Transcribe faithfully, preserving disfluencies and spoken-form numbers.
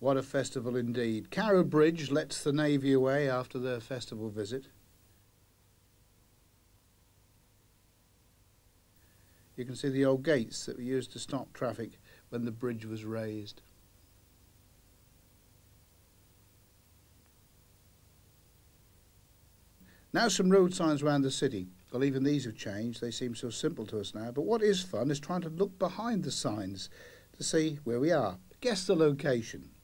What a festival indeed. Carrow Bridge lets the Navy away after their festival visit. You can see the old gates that were used to stop traffic when the bridge was raised. Now some road signs around the city. Well, even these have changed. They seem so simple to us now. But what is fun is trying to look behind the signs to see where we are. Guess the location.